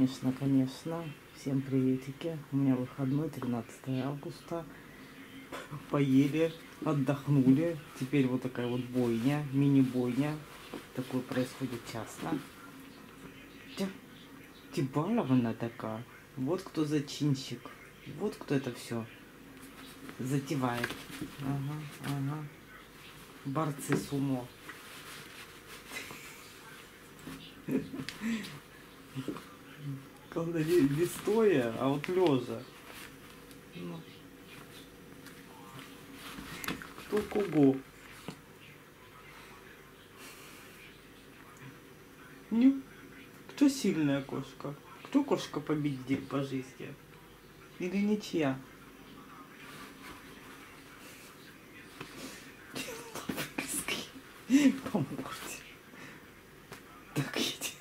конечно, конечно. Всем приветики. У меня выходной, 13 августа. Поели, отдохнули. Теперь вот такая вот бойня, мини-бойня. Такое происходит часто. Тибалована такая. Вот кто зачинщик. Вот кто это все затевает. Ага, ага. Борцы с умом. Когда не стоя, а вот лежа. Ну. Кто кого? Ну, кто сильная кошка? Кто кошка победит по жизни? Или ничья? Поможете. Так иди.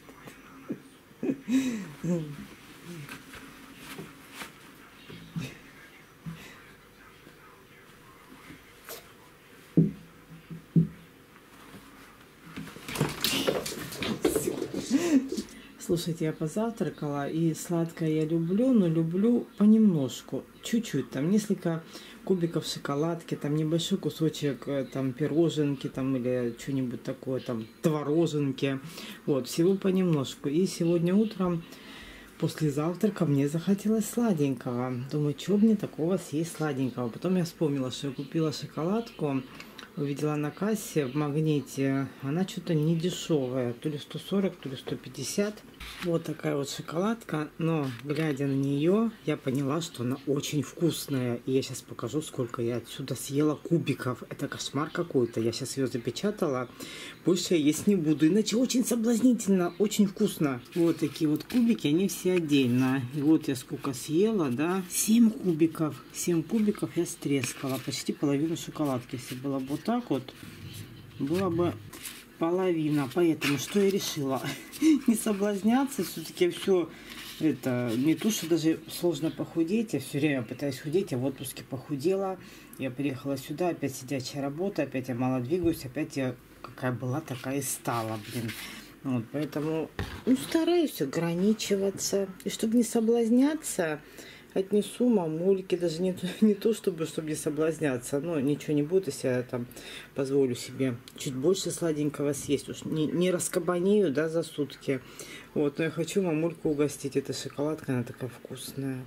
Слушайте, я позавтракала, и сладкое я люблю, но люблю понемножку, чуть-чуть, там несколько кубиков шоколадки, там небольшой кусочек там пироженки, там или что-нибудь такое, там твороженки, вот, всего понемножку. И сегодня утром после завтрака мне захотелось сладенького. Думаю, что мне такого съесть сладенького. Потом я вспомнила, что я купила шоколадку, увидела на кассе в Магните, она что-то не дешевая, то ли 140, то ли 150. Вот такая вот шоколадка, но глядя на нее, я поняла, что она очень вкусная. И я сейчас покажу, сколько я отсюда съела кубиков. Это кошмар какой-то. Я сейчас ее запечатала, больше я есть не буду. Иначе очень соблазнительно, очень вкусно. Вот такие вот кубики, они все отдельно. И вот я сколько съела, да, 7 кубиков. 7 кубиков я стрескала, почти половину шоколадки. Если было бы вот так вот, было бы половина. Поэтому что я решила? Не соблазняться. Все-таки все это не то, что даже сложно похудеть. Я все время пытаюсь худеть. Я в отпуске похудела. Я приехала сюда. Опять сидячая работа. Опять я мало двигаюсь. Опять я какая была, такая и стала, блин. Вот, поэтому стараюсь ограничиваться. И чтобы не соблазняться, отнесу мамульке, даже не то чтобы не соблазняться, но ничего не будет, если я там позволю себе чуть больше сладенького съесть, уж не раскабанею, да, за сутки. Вот, но я хочу мамульку угостить, эта шоколадка, она такая вкусная,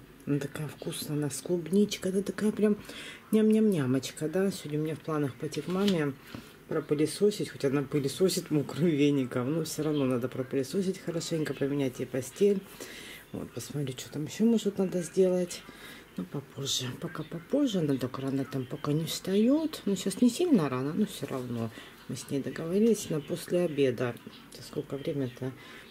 она с клубничкой, она такая прям ням-ням-нямочка, да. Сегодня у меня в планах пойти к маме пропылесосить, хоть она пылесосит мокрым веником, но все равно надо пропылесосить хорошенько, поменять ей постель. Вот, посмотрю, что там еще, может, надо сделать. Ну, попозже. Пока попозже. Она так рано там пока не встает. Ну, сейчас не сильно рано, но все равно. Мы с ней договорились на после обеда. Сколько время-то?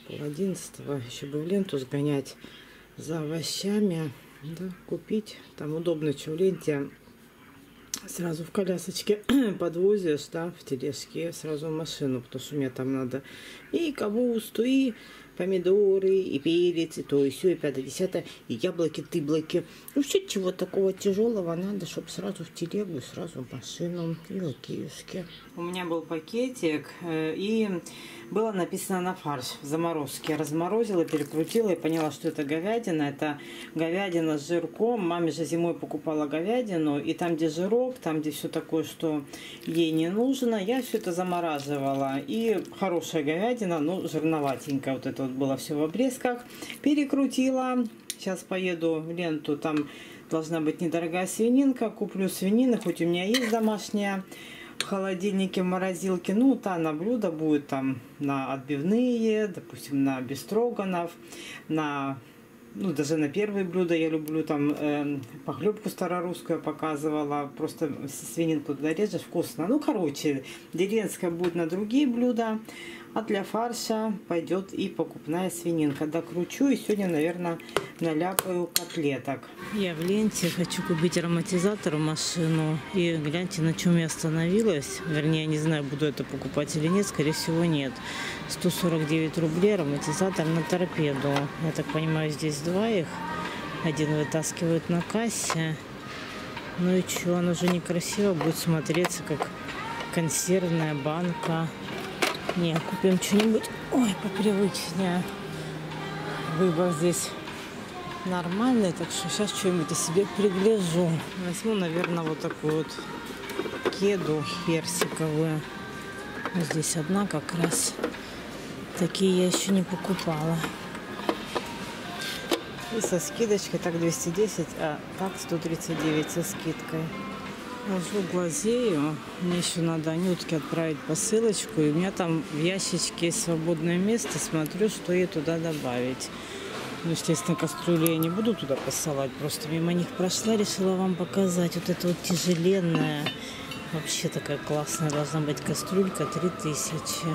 10:30. Еще бы в ленту сгонять за овощами. Да, купить. Там удобно, что в ленте сразу в колясочке подвозишь, да, в тележке, сразу в машину, потому что мне там надо и капусту, и помидоры, и перец, и то, и все, и 5-10, и яблоки, тыблоки. Ну, все, чего такого тяжелого надо, чтобы сразу в телегу, сразу в машину, и лакеюшки. У меня был пакетик, и было написано на фарш в заморозке. Я разморозила, перекрутила и поняла, что это говядина. Это говядина с жирком. Маме же зимой покупала говядину, и там, где жирок, там, где все такое, что ей не нужно, я все это замораживала. И хорошая говядина, но жирноватенькая. Вот это вот было все в обрезках. Перекрутила. Сейчас поеду в ленту, там должна быть недорогая свининка. Куплю свинины, хоть у меня есть домашняя в холодильнике, в морозилке. Ну, та на блюдо будет там на отбивные, допустим, на бестроганов, на, ну, даже на первые блюда я люблю там похлебку старорусскую показывала. Просто свининку туда режешь, вкусно. Ну, короче, деревенская будет на другие блюда. А для фарша пойдет и покупная свининка. Докручу и сегодня, наверное, наляпаю котлеток. Я в ленте хочу купить ароматизатор в машину. И гляньте, на чем я остановилась. Вернее, я не знаю, буду это покупать или нет. Скорее всего, нет. 149 рублей ароматизатор на торпеду. Я так понимаю, здесь два их. Один вытаскивают на кассе. Ну и что, оно же некрасиво будет смотреться, как консервная банка. Не, купим что-нибудь, ой, попривычнее. выбор здесь нормальный, так что сейчас что-нибудь я себе пригляжу. Возьму, наверное, вот такую вот кеду персиковую. Здесь одна как раз. Такие я еще не покупала. И со скидочкой так 210, а так 139 со скидкой. Ложу, глазею. Мне еще надо Анютке отправить посылочку. И у меня там в ящичке есть свободное место. Смотрю, что ей туда добавить. Ну, естественно, кастрюлю я не буду туда посылать. Просто мимо них прошла, решила вам показать. Вот это вот тяжеленная. Вообще такая классная должна быть кастрюлька. 3000.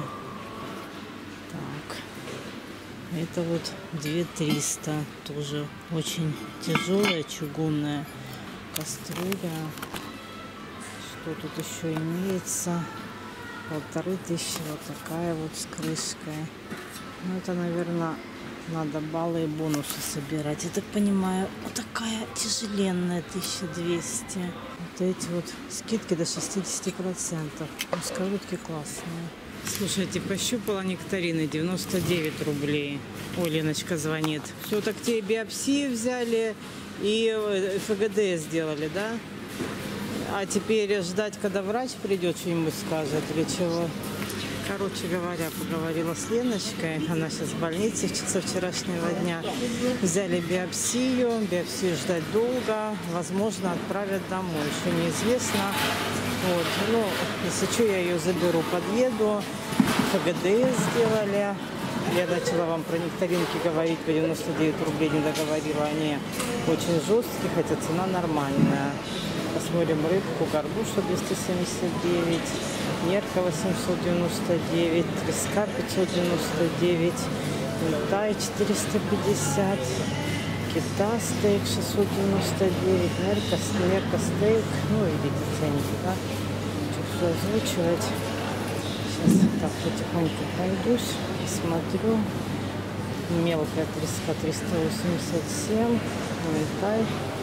Так. Это вот 2300. Тоже очень тяжелая, чугунная кастрюля. Что тут еще имеется? 1500. Вот такая вот с крышкой. Ну, это, наверное, надо баллы и бонусы собирать. Я так понимаю, вот такая тяжеленная 1200. Вот эти вот скидки до 60%. Сковородки классные. Слушайте, пощупала нектарины, 99 рублей. Ой, Леночка звонит. Все, так тебе биопсии взяли и ФГД сделали, да? А теперь ждать, когда врач придет, что-нибудь скажет или чего? Короче говоря, поговорила с Леночкой. Она сейчас в больнице со вчерашнего дня. Взяли биопсию. Биопсию ждать долго. Возможно, отправят домой. Еще неизвестно. Вот. Ну, если что, я ее заберу, подъеду. ФГД сделали. Я начала вам про нектаринки говорить. По 99 рублей не договорила. Они очень жесткие, хотя цена нормальная. Посмотрим рыбку. Горбуша 279. Нерка 899, треска 599, тай 450, кита стейк 699, нерка стейк, ну видите ценники, да? Хочу все озвучивать. Сейчас так потихоньку пройдусь, смотрю. Мелкая треска 387, тай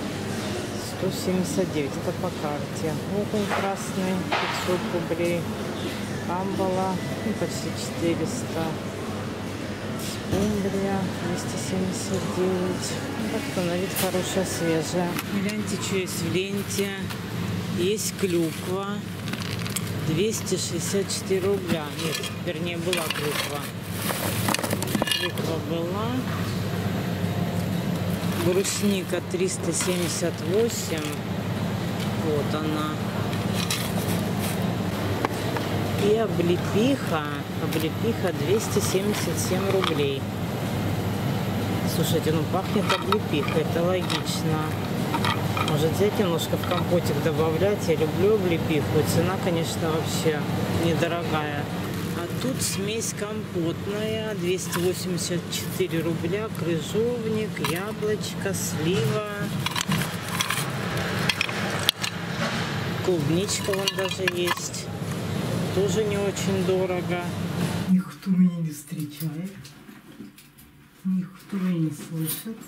179, это по карте. Окунь красный 500 рублей, камбала почти 400, скумбрия 279. Как-то на вид хорошая, свежая. Гляньте, что есть в ленте. Есть клюква 264 рубля. Нет, вернее, была клюква. Клюква была. Брусника 378. Вот она. И облепиха 277 рублей. Слушайте, ну пахнет облепихой, это логично. Может взять немножко в компотик добавлять. Я люблю облепиху. Цена, конечно, вообще недорогая. А тут смесь компотная, 284 рубля, крыжовник, яблочко, слива, клубничка вон даже есть. Тоже не очень дорого. Никто меня не встречает, никто меня не слышит.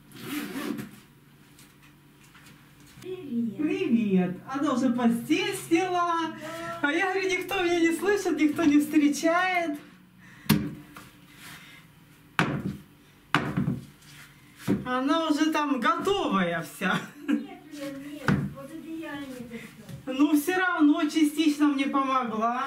Привет. Привет! Она уже постель сняла. А я говорю, никто меня не слышит, никто не встречает. Она уже там готовая вся. Нет, вот это я не достала. Ну, все равно частично мне помогла.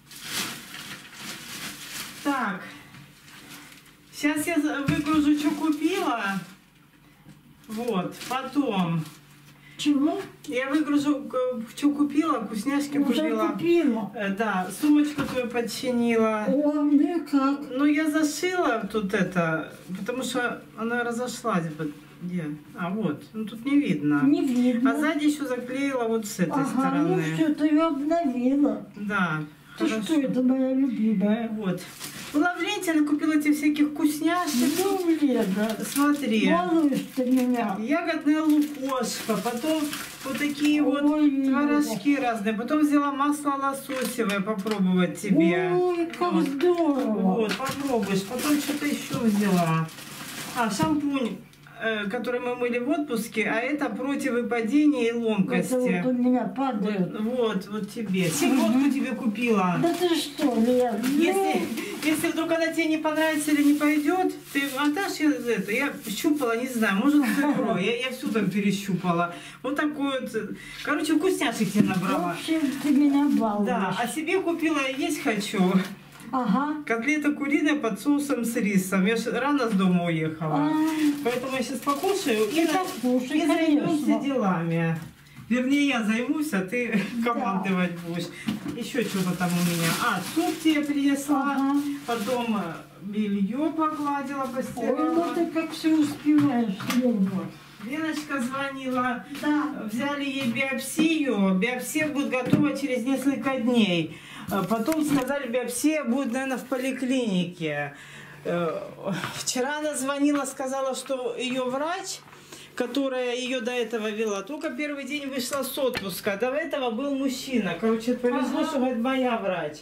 Так. Сейчас я выгружу, что купила. Вот, потом. Чего? Я выгружу, что купила, вкусняшки Уже купила. Да, сумочку твою подчинила. О, ну и как? Ну, я зашила тут это, потому что она разошлась бы. Где? А вот, ну тут не видно. Не видно. А сзади еще заклеила вот с этой стороны. Ну все, ты ее обновила. Да. Ты что, это моя любимая. Вот. Была в ленте, она купила эти всяких вкусняшек. Ну, Лена, Смотри. балуешь ты меня. Ягодная лукошка, потом вот такие вот Ой, творожки разные. Потом взяла масло лососевое попробовать тебе. Ой, как Вот. здорово. Вот, попробуешь. Потом что-то еще взяла. А, шампунь который мы мыли в отпуске, а это против выпадения и ломкости. Это вот у меня падают. Вот тебе. Селедку тебе купила. Да ты что, Лен? Если вдруг она тебе не понравится или не пойдет, ты отдашь это. Я щупала, не знаю, может икру. Я всю там перещупала. Вот такой вот. Короче, вкусняшек тебе В набрала. общем, ты меня балуешь. Да, а себе купила, есть хочу. Ага. Котлета куриная под соусом с рисом. Я же рано с дома уехала. Поэтому я сейчас покушаю и Покушай, займемся конечно. делами. Вернее, я займусь, а ты командовать будешь. Еще что-то там у меня. Суп тебе принесла. Ага. Потом белье погладила, Ой, ну постирала. ты как все успеваешь, Лен. Леночка звонила. Да. Взяли ей биопсию. Биопсия будет готова через несколько дней. Потом сказали, биопсия будет, наверное, в поликлинике. Вчера она звонила, сказала, что ее врач, которая ее до этого вела, только первый день вышла с отпуска. До этого был мужчина. Короче, повезло, что, говорит, моя врач.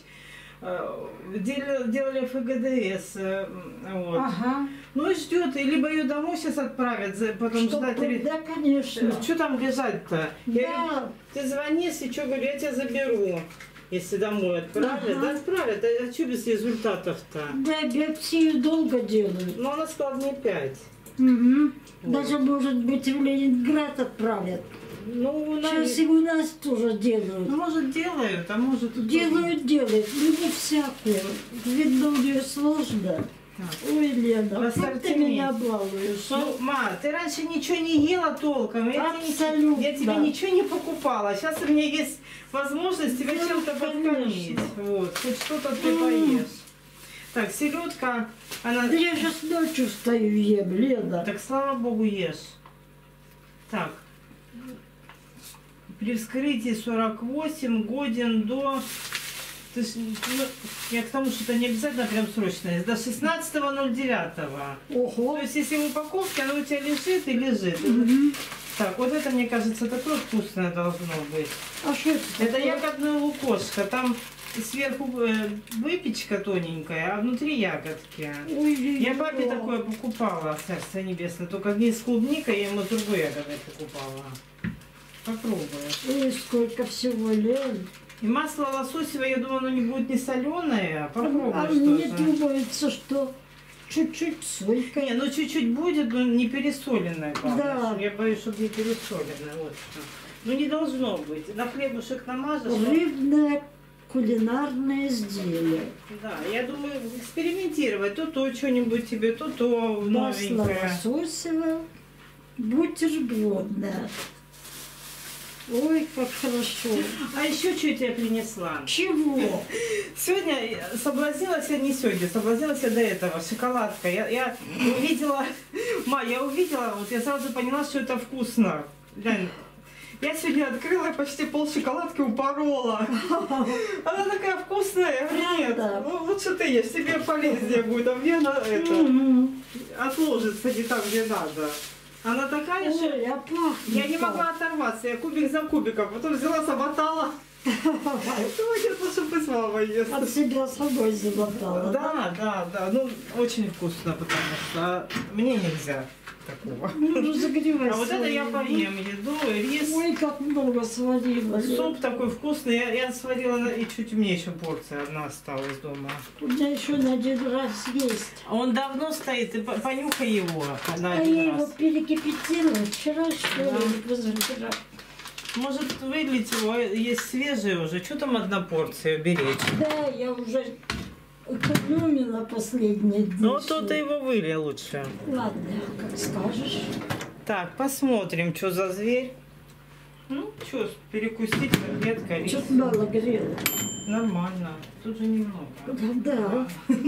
Делали ФГДС. Вот. Ага. Ну и ждет. И либо ее домой сейчас отправят, потом ждать. Да, конечно. Что там лежать-то? Да. Ты звони, если что, говорю, я тебя заберу. Если домой отправят, Ага. да отправят. А что без результатов-то? Да, биопсию долго делают. Ну, она сказала мне 5. Угу. Даже, может быть, в Ленинград отправят. Ну, Сейчас и у нас тоже делают. ну, может, делают, а может... и Делают, ну не всякую. Видно, у нее сложно. Так. Ой, Лена, В как ты ассортименте. меня балуешь. Ну, ма, ты раньше ничего не ела толком. Абсолютно. Я тебе ничего не покупала. Сейчас у меня есть возможность тебя Да, чем-то конечно. подкормить. Вот, хоть что-то ты поешь. Так, селедка, она... Да я сейчас ночью встаю ем, Лена. Так, слава богу, ешь. Так. При вскрытии 48 годен до... Ты ж, ну, я к тому, что это не обязательно прям срочно. До 16.09. Ого. То есть, если в упаковке, оно у тебя лежит и лежит. Мгм. Так, вот это, мне кажется, такое вкусное должно быть. А что это? Это такое? ягодное лукошко. Там сверху выпечка тоненькая, а внутри ягодки. Ой, Я папе такое покупала, царство небесное, только не с клубникой, я ему другой ягодой покупала. Попробуешь. Ой, сколько всего, Лен. И масло лососевое, я думаю, оно не будет не соленое. А Попробуй мне что-то. думается, что чуть-чуть солька. Не, ну чуть-чуть будет, но не пересоленное, главное. Да. Я боюсь, чтобы не пересоленное. Вот что. Ну не должно быть. На хлебушек намажешь. Рыбное кулинарное изделие. Да, я думаю, экспериментировать. То что-нибудь тебе, то Масло новенькое. лососевое, бутербродное. Ой, как хорошо. А еще что я тебе принесла? Чего? Сегодня соблазнилась я, не сегодня, соблазнилась я до этого, шоколадка. Я увидела, я увидела, вот я сразу поняла, что это вкусно. Глянь, я сегодня открыла и почти пол шоколадки упорола. Она такая вкусная. Я говорю, нет, Правда? ну лучше ты ешь, тебе полезнее будет, а мне она это, Мгм. отложится не там, где надо. Она такая же. Ой, а пахнет Я не как. могла оторваться, я кубик за кубиком, потом взяла, замотала. Думаю, нет, лучше пусть мама ест. От себя собой замотала. Да, ну очень вкусно, потому что мне нельзя такого. Ну, разогревай А вот это я свою. поем еду, рис, Ой, как много сварила. суп такой вкусный. Я сварила, и чуть мне еще порция одна осталась дома. У меня еще на один раз есть. А он давно стоит, ты понюхай его на А я один его раз. перекипятила вчера, что ли, Да. позавчера. Может вылить его, есть свежие уже. Что там одна порция беречь? Да, я уже экономила последние дни. Ну, то всё. ты его выли лучше. Ладно, как скажешь. Так, посмотрим, что за зверь. Ну, что, перекусить, котлетка, рис. Что-то мало грела. Нормально. Тут же немного. Да.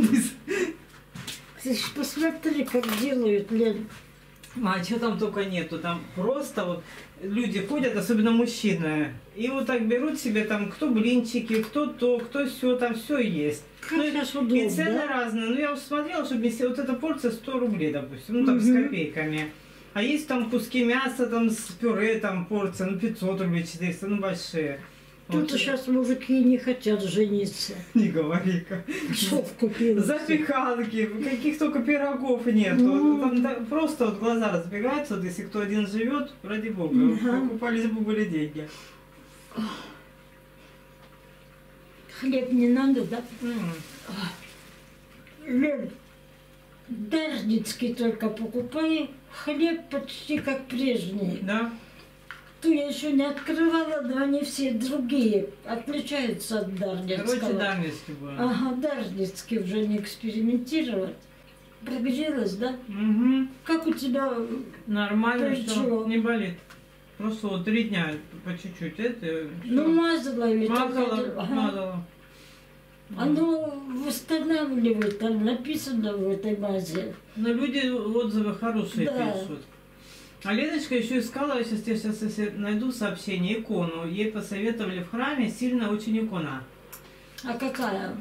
Ты ж посмотри, как делают, Лен. А что там только нету, там просто вот люди ходят, особенно мужчины, и вот так берут себе там кто блинчики, кто то, кто все, там все есть. Как Ну, сейчас и удобно, цены да? разные. Ну, я уже смотрела, чтобы если вот эта порция 100 рублей, допустим, ну, там с Мгм. копейками. А есть там куски мяса, там с пюре, там порция, ну, 500 рублей, 400, ну, большие. Тут Вот. сейчас мужики не хотят жениться. Не говори-ка. Шов купил. Запеканки, каких только пирогов нет. Там просто вот глаза разбегаются, вот если кто один живет, ради бога, покупались бы были деньги. Хлеб не надо, да? М. Лёль, Дарницкий только покупай. Хлеб почти как прежний. Да? Ту я еще не открывала, но они все другие. Отличаются от Дарницкого. Короче, Дарницкий был. Ага, Дарницкий уже не экспериментировать. Пробежилась, да? Угу. Как у тебя? Нормально, Ты что чё? не болит. Просто вот 3 дня по чуть-чуть. Это Ну, всё. мазала ведь. Мазала, Ага. мазала. Оно восстанавливает, там написано в этой мазе. Но люди отзывы хорошие Да. пишут. А Леночка еще искала, я сейчас если найду сообщение, икону. Ей посоветовали в храме, сильно очень икона. А какая?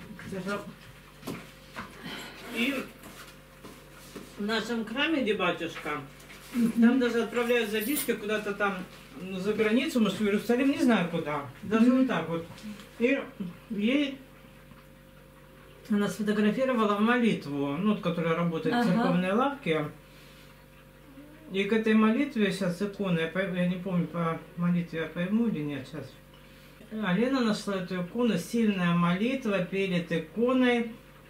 И в нашем храме, где батюшка, там даже отправляют записки куда-то там за границу, может, в Иерусалим, не знаю куда. Даже вот так вот. И ей она сфотографировала молитву, ну, вот, которая работает в Ага. церковной лавке. И к этой молитве сейчас икона, я не помню, по молитве я пойму или нет сейчас. А Лена нашла эту икону, сильная молитва перед иконой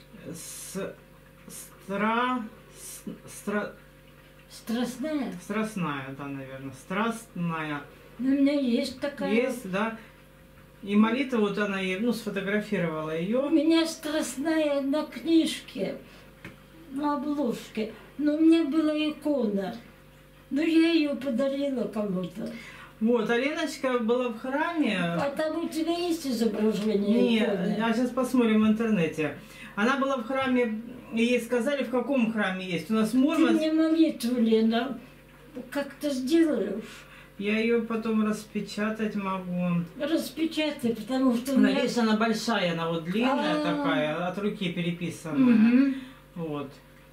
Страстная? страстная, да, наверное, страстная. Ну, у меня есть такая. Есть, да. И молитва, вот она ей, ну, сфотографировала У ее. меня страстная на книжке, на обложке. Но у меня была икона. Но я ее подарила кому-то. Вот, а Леночка была в храме. А там у тебя есть изображение Нет, иконы? а сейчас посмотрим в интернете. Она была в храме, и ей сказали, в каком храме есть. У нас Ты Мурманск. мне молитву, Лена, как-то сделаешь? Я ее потом распечатать могу. Распечатай, потому что у Она меня... есть, она большая, она вот длинная А. такая, от руки переписанная. Мгм. Вот.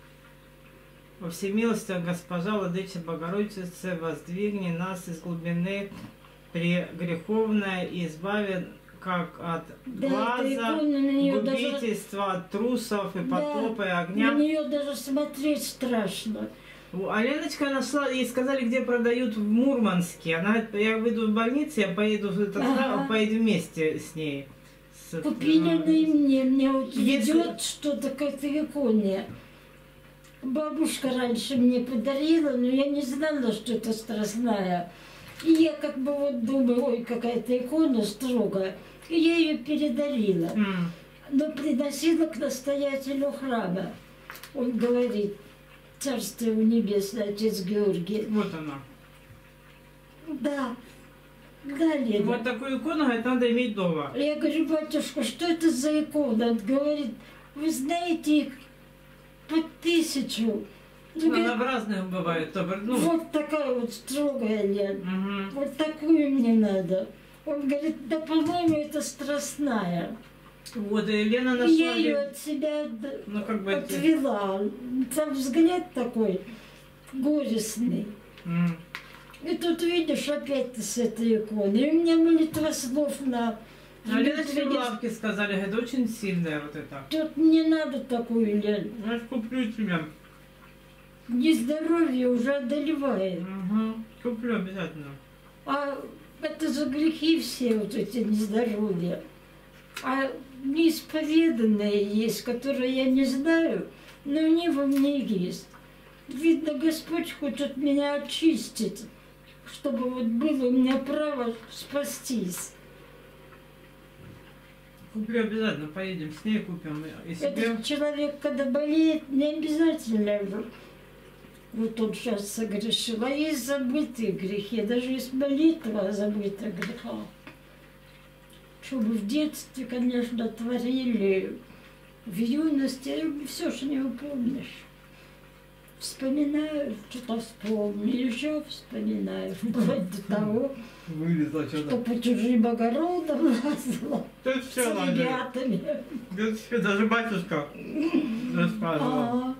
Во всемилостивая Госпожа, Владычица Богородица, воздвигни нас из глубины прегреховной и избави как от Да, глаза, эта икона, на нее даже... губительства, от трусов и Да, потопа, и На огня. нее даже смотреть страшно. А Леночка нашла, ей сказали, где продают в Мурманске. Она, я выйду в больницу, я поеду в этот храм, поеду вместе с ней. Купи, Лена, и мне вот Если- идет что-то к этой иконе. Бабушка раньше мне подарила, но я не знала, что это страстная. И я как бы вот думаю, ой, какая-то икона строгая. И я ее передарила. М. Но приносила к настоятелю храма. Он говорит, царство его небесное, отец Георгий. Вот она. Да, да, Лена. Вот такую икону, говорит, надо иметь дома. Я говорю, батюшка, что это за икона? Он говорит, вы знаете, их по 1000. Ну, Она говорит, в разных бывает. Ну, вот такая вот строгая, Лен. мгм. Вот такую мне надо. Он говорит, да, по-моему, это страстная. Вот, и Лена И нашла... я ее от себя Ну, как бы... отвела. Там взгляд такой горестный. М. И тут видишь, опять ты с этой иконой. И у меня молитва слов на... А Леночке в лавке сказали, говорит, очень сильная вот эта. Тут не надо такую, Лен. Я ж куплю тебе. Нездоровье уже одолевает. Угу. Куплю обязательно. А это за грехи все вот эти нездоровья. А неисповеданные есть, которые я не знаю, но они во мне есть. Видно, Господь хочет меня очистить, чтобы вот было у меня право спастись. Куплю обязательно, поедем с ней купим. И себе... Этот человек, когда болеет, не обязательно вот он сейчас согрешил. А есть забытые грехи, даже есть молитва о забытых грехах. Чтобы в детстве, конечно, творили, в юности, все же не упомнишь. Вспоминаю, что-то вспомню, еще вспоминаю, вплоть до того, Вылезла что что-то. по чужим огородам лазила Тут с все надо. ребятами. Тут все, даже батюшка рассказывал. Ага,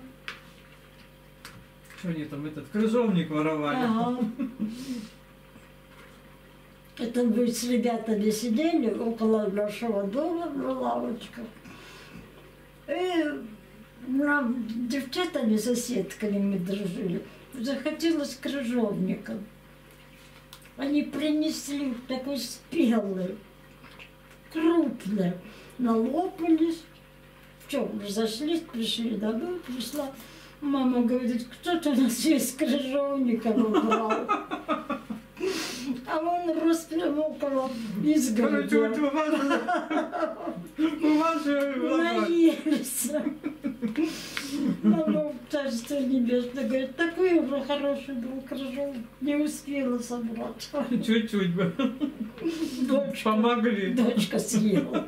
Что они там, этот крыжовник воровали. ага. Это мы с ребятами сидели около нашего дома на лавочках. И нам, девчатами, соседками мы дружили, захотелось крыжовников. Они принесли такой спелый, крупный, налопались. Что, разошлись, пришли домой, пришла. Мама говорит, кто-то у нас весь крыжовников убрал. А он рос прямо около изгороди. Наелись. Мама, царство небесное, говорит, такой уже хороший был крыжовник, не успела собрать. Чуть-чуть бы. Дочка, Помогли. дочка съела.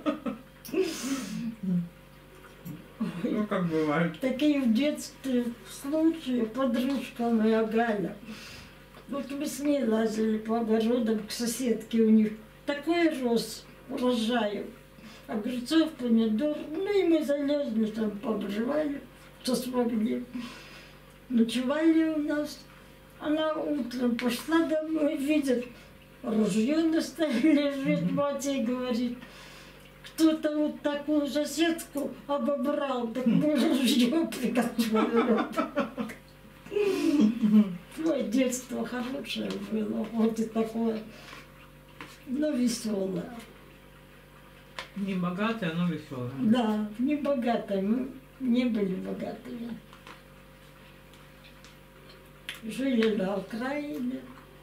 Ну, как бывает. Такие в детстве случаи, подружка моя Галя. Вот мы с ней лазили по огородам к соседке, у них такой рос урожаю. Огурцов, помидор. Ну и мы залезли там, пообживали, что смогли. Ночевали у нас. Она утром пошла домой, видит, ружье на столе лежит, мать ей говорит, кто-то вот такую соседку обобрал, так мы ружье приготовили. Ой, детство хорошее было, вот и такое, но веселое. Не богатая, но веселая. Да, не богатые, мы не были богатыми. Жили на окраине.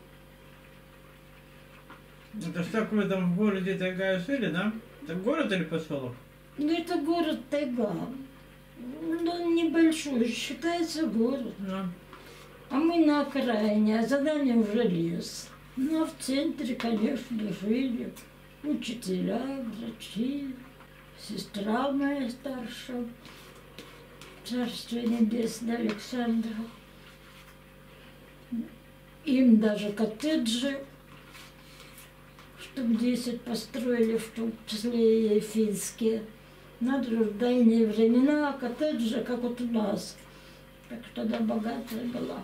Это ж так вы там в городе Тайга жили, да? Это город или поселок? Ну, это город Тайга. Ну, небольшой, считается город. Да. А мы на окраине, а за нами уже лес. Ну, а в центре, конечно, жили учителя, врачи, сестра моя старшая, царство небесное, Александра. Им даже коттеджи штук 10 построили, в том числе и финские. Надо же, в дальние времена коттеджи, как вот у нас. Так что тогда богатая была.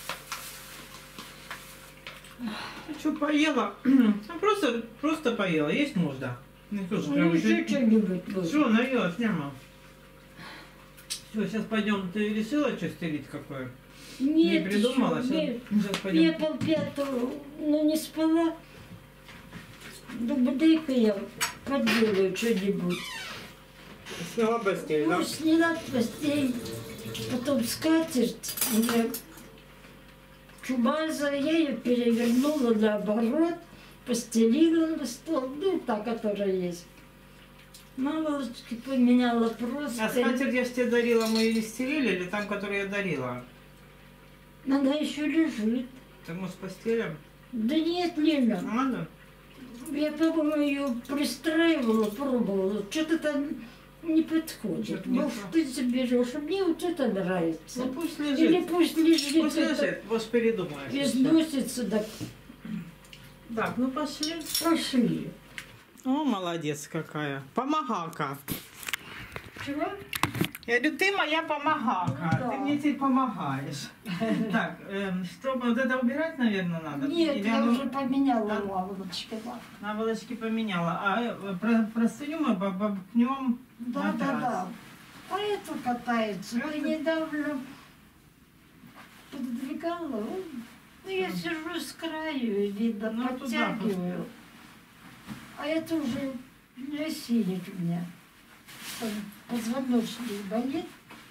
Ну что, поела? Ну, просто поела. Есть нужда. Ну, слушай, прям Ну, еще что-нибудь было. Все, наелась, няма. Все, сейчас пойдем. Ты решила, что стелить какое? Не Нет, придумала? еще, нет. Сейчас Я пойдем. полпятого, но не спала. Думаю, дай-ка я поделаю что-нибудь. Сняла постель, да? Ну, сняла постель, потом скатерть, уже чумаза, я ее перевернула наоборот, постелила на стол, ну, та, которая есть. Наволочки поменяла просто. А скатерть я ж тебе дарила, мы ее стелили, или там, которую я дарила? Она еще лежит. Так мы с постелем? Да нет, Лена. Надо? Я, по-моему, ее пристраивала, пробовала. Что-то там не подходит. Что-то не Может, то. ты заберешь, а мне вот это нравится. Ну пусть Или лежит. пусть лежит. Пусть это лежит, может передумаешь. если что. износится, да Так, ну пошли. пошли. О, молодец какая. Помогака. Чего? Я говорю, ты моя помогака. Ну да. Ты мне теперь помогаешь. Так, что, вот это убирать, наверное, надо? Нет, Или я оно- уже поменяла Да. лавочки. Да, Наволочки поменяла. А простыню мы бабкнем. да, да. А это катается. Я недавно подвигала. Ну, я сижу с краю, и видно, Ну, туда подтягиваю. А это уже не синит у меня. Там позвоночник болит.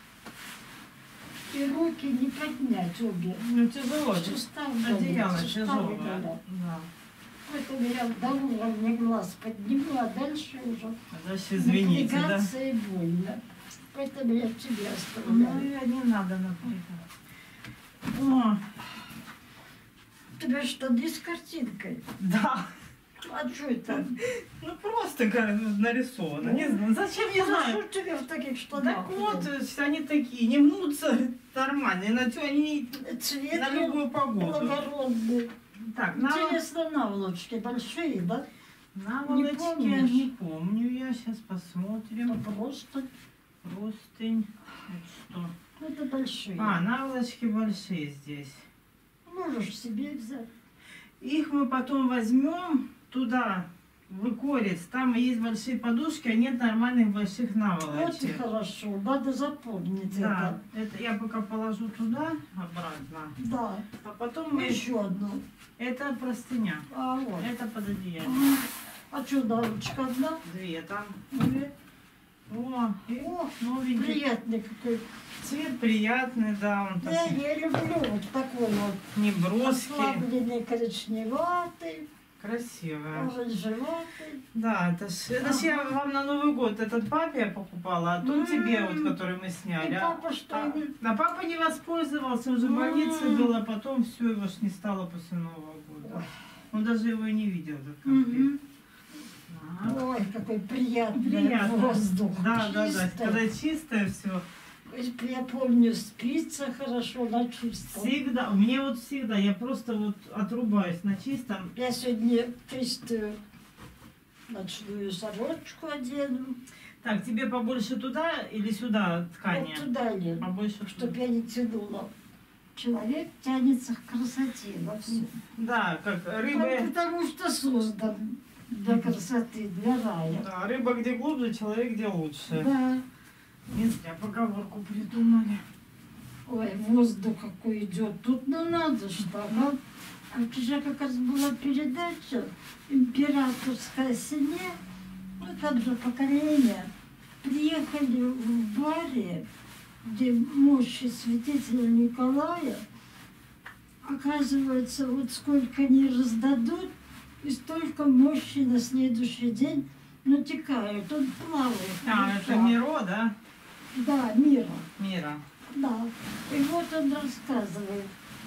И руки не поднять обе. Ну тяжело. Сустав болит, Одеяло суставы тяжелое. болят. Да. Поэтому я до уровня глаз подниму, а дальше уже А дальше извините, да? напрягаться и больно. Поэтому я тебя Ну, оставляю. я не надо напрягаться. О, Тебе штаны с картинкой. да. А что это? Ну просто как нарисовано. Не знаю. Зачем, не знаю. Что тебе в таких штанах? Так вот, они такие, не мнутся нормально. И на они Цвет на любую погоду. благородный. Так, Интересно, наволочки большие, да? наволочки, помнишь? не помню я. Сейчас посмотрим. Ну, просто Простынь. Это что? это большие. А, наволочки большие здесь. Можешь себе взять. Их мы потом возьмем туда, в икорец, там есть большие подушки, а нет нормальных больших Вот и наволочек. хорошо, надо запомнить Да, это я пока положу туда, обратно. это. Да. А потом мы... Еще одну. Это простыня. А вот. Это под одеялье. А что, наволочка одна? Две там. Две. О, и О, новенький. приятный какой. Цвет приятный, да, он Да, такой я люблю вот такой вот. неброский. Ослабленный коричневатый, Красивая. оранжеватый. Да, это ж я вам на Новый год этот папе я покупала, а тот тебе вот, который мы И сняли. папа что ли? Да, папа не воспользовался, уже в больнице был, а потом все, его ж не стало после Нового года. Он даже его и не видел, этот конфет. Мгм. Да. Ой, какой приятный Приятно. воздух. Да, да, да. чистый. Когда чистое все. Я помню, спится хорошо на чистом. Всегда, мне вот всегда, я просто вот отрубаюсь на чистом. Я сегодня чистую ночную сорочку одену. Так, тебе побольше туда или сюда ткани? Вот туда лень, Побольше чтоб туда. я не тянула. Человек тянется к красоте во всем. Да, как рыба. Потому что создан для красоты, для рая. Да, рыба где глубже, человек где лучше. Да. Не зря поговорку придумали. Ой, воздух какой идет. Тут ну надо что. Ну, а вчера как раз была передача «Императорская семья», ну там же поколение. Приехали в баре, где мощи святителя Николая. Оказывается, вот сколько они раздадут, и столько мощи на следующий день натекают. Он плавает. А, в это руках. Миро, да? Да, мира. Мира. Да. И вот он рассказывает,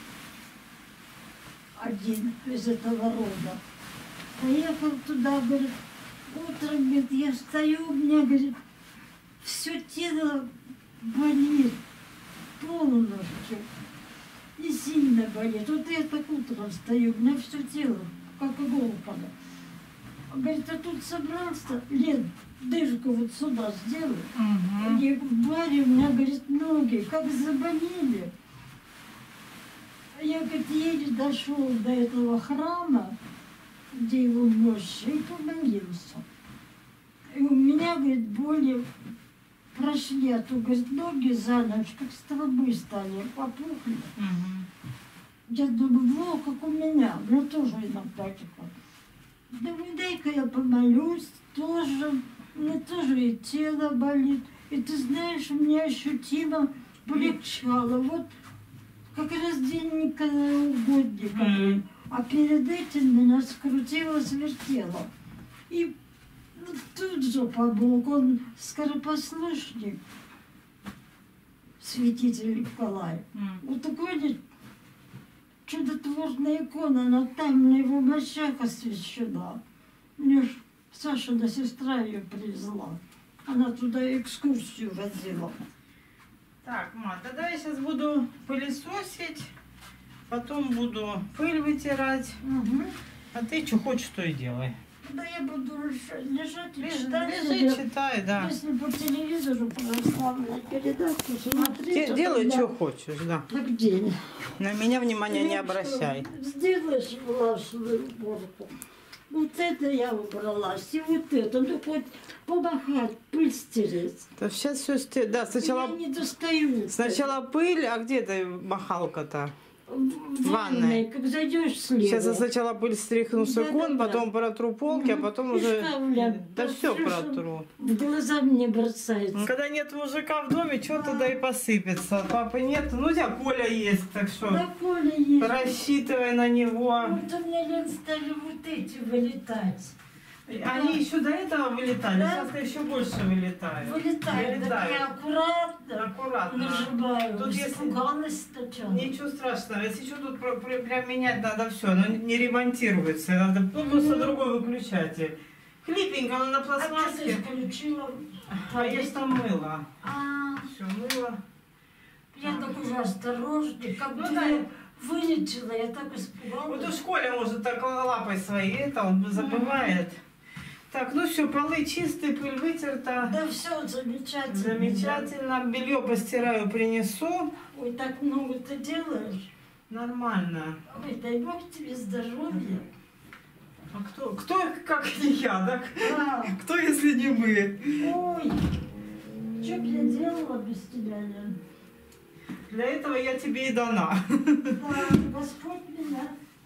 один из этого рода. Поехал туда, говорит, утром, говорит, я встаю, у меня, говорит, все тело болит, полностью. И сильно болит. Вот я так утром встаю, у меня все тело, как иголка. Он говорит, а тут собрался, Лен, дырку вот сюда сделай. Угу. И в баре у меня, говорит, ноги как заболели. А я, говорит, еле дошел до этого храма, где его мощь, и помолился. И у меня, говорит, боли прошли, а то, говорит, ноги за ночь как столбы стали, попухли. Угу. Я думаю, во, как у меня тоже иногда такое. Думаю, дай-ка я помолюсь, тоже, мне тоже и тело болит. И ты знаешь, у меня ощутимо полегчало. Вот как раз день Николая Угодника. А перед этим меня скрутило, свертело. И ну, тут же помог, он скоропослушник, святитель Николай. Вот такой чудотворная икона, она там на его мощах освящена. Мне ж Сашина сестра ее привезла. Она туда экскурсию водила. Так, ма, тогда я сейчас буду пылесосить, потом буду пыль вытирать. Угу. А ты что хочешь, то и делай. Да я буду лежать и Лежи, читать. лежи, читай, да. Если по телевизору православная передача смотреть, то Делай, тогда что хочешь, да. как день. На меня внимания не Так что обращай. Сделаешь влажную уборку. Вот это я убралась, и вот это. Ну хоть помахать, пыль стереть. Да сейчас все, да, Я сначала не достаю. Сначала пыль, а где ты махалка-то? В ванной. ванной, как зайдешь слева. Сейчас я сначала пыль стряхну с икон, Да-да-да. потом протру полки, а потом И уже... шкаф Да все протру, протру. В глаза мне бросается. Когда нет мужика в доме, что туда и посыпется. Папы нет, ну у тебя Коля есть, так Да, что Коля есть. рассчитывай на него. Вот у меня Лен, стали вот эти вылетать. Они еще до этого вылетали, Да? сейчас еще больше вылетают. Вылетают. Так я аккуратно Аккуратно. нажимаю. Тут если- Испугалась-то чё? Ничего страшного, если что, тут прям менять надо все, но не ремонтируется, надо просто другой выключатель. Хлипенько, он на А что ты пластмасске. включила? А есть там мыло. А, Все, мыло. я так уже осторожно, как Ну будто да. я вылетела, я так Вот испугалась. уж Коля может так лапой своей, это он забывает. Так, ну все, полы чистые, пыль вытерта. Да все, замечательно. Замечательно. Белье постираю, принесу. Ой, так много ты делаешь. Нормально. Ой, дай Бог тебе здоровья. А кто, как не я, так? А, Кто, если не мы? ой, что б я делала без тебя, Лен? Для этого я тебе и дана. Да, Господь меня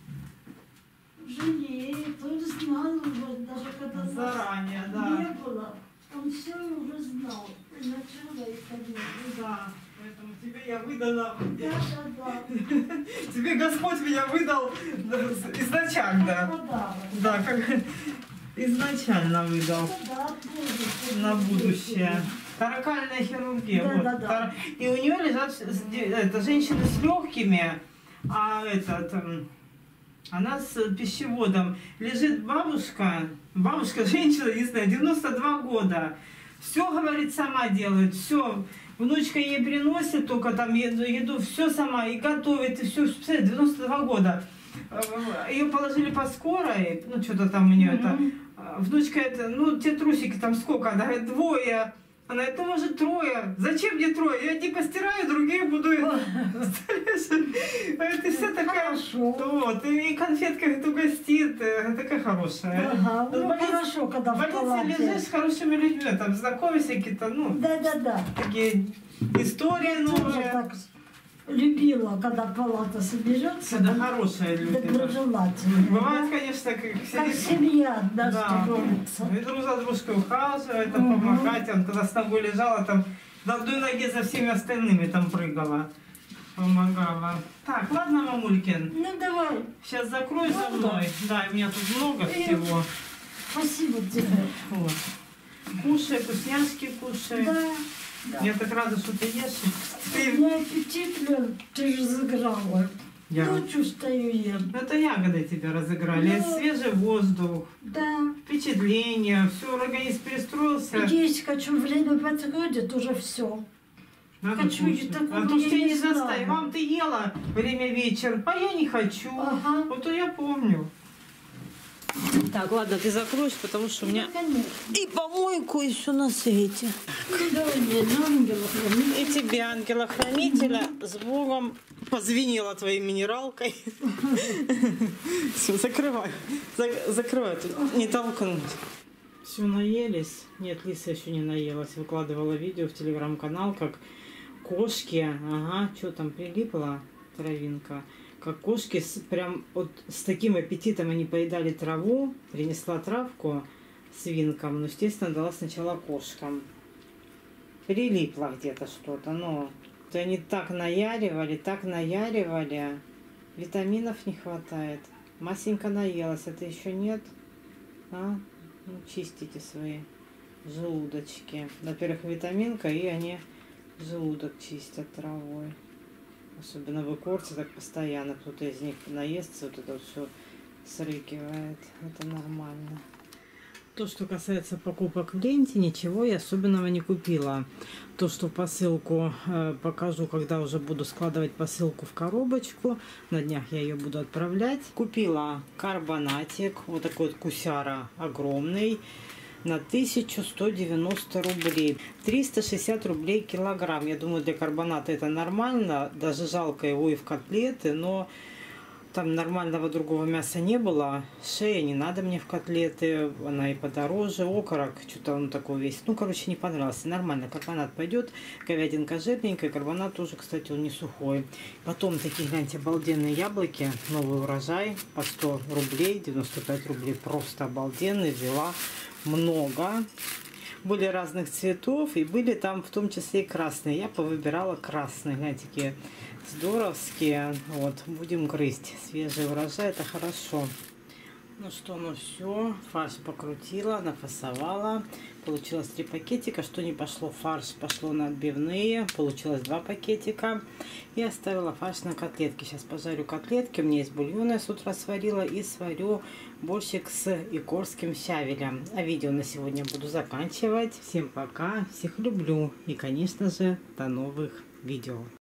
жалеет, он знал уже, даже когда нас Заранее, не да. было, он все уже знал, и начало, и конец. Да, поэтому тебе я выдала. Да. Тебе Господь меня выдал изначально. Подарок. Да, как изначально выдал Да, тоже. на будущее. Торакальная хирургия. Да, вот. да, да. И у нее лежат это, женщины с легкими, а она с пищеводом. Лежит бабушка, женщина, не знаю, 92 года. Все, говорит, сама делает, все. Внучка ей приносит только там еду, все сама, и готовит, и все, 92 года. Ее положили по скорой, ну что-то там у нее это. Внучка это, ну те трусики там сколько, она говорит, 2. Она говорит, ну может 3. Зачем мне 3? Я одни постираю, другие буду. Это вся такая. Хорошо. Вот, и конфетка говорит, угостит, такая хорошая. Ага, ну хорошо, когда в В больнице палате. лежишь с хорошими людьми, там знакомишься какие-то, ну, Да. такие истории Тоже новые. так любила, когда палата соберется. Это хорошие люди. Доброжелательные. Бывает, да? конечно, как Как семья, да, Да. становится. И друг за дружкой ухаживать, там, помогать. Он когда с ногой лежала, там на одной ноге за всеми остальными там прыгала. Помогала. Так, ладно, мамулькин. Ну давай, Сейчас закрой за Ну, мной. Да, у меня тут много всего. спасибо тебе. Вот. Кушай, вкусняшки кушай. Да. Я так рада, что ты ешь. У Ты... меня аппетит, Лен, ты же разыграла. Я... Ночью встаю ем. Это ягоды тебя разыграли. Ну. Свежий воздух, Да. впечатления, все, организм перестроился. Есть хочу, время подходит, уже все. Надо Хочу, кушать. такого А то я что я не не знаю. заставила. Мам, ты ела время вечер, а я не хочу. Ага. Вот то я помню. Так, ладно, ты закроешь, потому что у меня Конечно. и помойку, и все на свете. Давай мне ангела хранить. И тебе, ангела-хранителя, с Богом позвенела твоей минералкой. Все, закрывай. Закрывай, тут не толкнуть. Все, наелись? Нет, Лиса еще не наелась. Выкладывала видео в телеграм-канал, как кошки, ага, что там прилипла травинка. Как кошки прям вот с таким аппетитом они поедали траву. Принесла травку свинкам, но, естественно, дала сначала кошкам. Прилипло где-то что-то, но то они так наяривали, витаминов не хватает. Масенька наелась, это еще нет? А? Ну, чистите свои желудочки. Во-первых, витаминка, и они желудок чистят травой. Особенно в икорце так постоянно. Кто-то из них наестся, вот это вот все срыкивает. Это нормально. То, что касается покупок в ленте, ничего я особенного не купила. То, что посылку покажу, когда уже буду складывать посылку в коробочку. На днях я ее буду отправлять. Купила карбонатик, вот такой вот кусяра огромный, на 1190 рублей. 360 рублей килограмм. Я думаю, для карбоната это нормально. Даже жалко его и в котлеты, но там нормального другого мяса не было. Шея не надо мне в котлеты, она и подороже. Окорок, что-то он такой весь. Ну, короче, не понравился. Нормально, карбонат пойдет. Говядинка жирненькая, карбонат тоже, кстати, он не сухой. Потом такие, гляньте, обалденные яблоки. Новый урожай по 100 рублей, 95 рублей. Просто обалденные, взяла много. Были разных цветов, и были там в том числе и красные. Я повыбирала красные, гляньте, такие здоровские. Вот, будем грызть. Свежий урожай, это хорошо. Ну что, ну все, фарш покрутила, нафасовала. Получилось 3 пакетика. Что не пошло в фарш, пошло на отбивные. Получилось 2 пакетика. И оставила фарш на котлетки. Сейчас пожарю котлетки. У меня есть бульон, я с утра сварила. И сварю борщик с икорским щавелем. А видео на сегодня буду заканчивать. Всем пока, всех люблю. И, конечно же, до новых видео.